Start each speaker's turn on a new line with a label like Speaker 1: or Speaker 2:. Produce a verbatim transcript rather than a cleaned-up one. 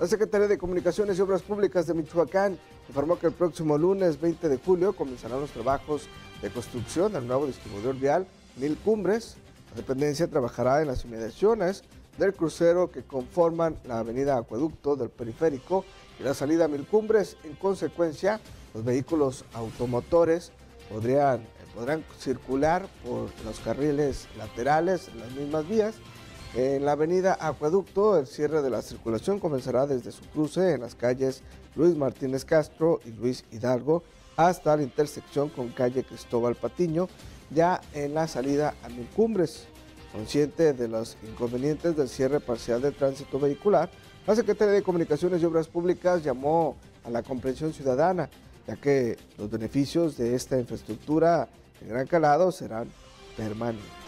Speaker 1: La Secretaría de Comunicaciones y Obras Públicas de Michoacán informó que el próximo lunes veinte de julio comenzarán los trabajos de construcción del nuevo distribuidor vial Mil Cumbres. La dependencia trabajará en las inmediaciones del crucero que conforman la avenida Acueducto del Periférico y la salida Mil Cumbres. En consecuencia, los vehículos automotores podrían, podrán circular por los carriles laterales en las mismas vías. En la avenida Acueducto, el cierre de la circulación comenzará desde su cruce en las calles Luis Martínez Castro y Luis Hidalgo hasta la intersección con calle Cristóbal Patiño, ya en la salida a Mil Cumbres. Consciente de los inconvenientes del cierre parcial del tránsito vehicular, la Secretaría de Comunicaciones y Obras Públicas llamó a la comprensión ciudadana, ya que los beneficios de esta infraestructura de gran calado serán permanentes.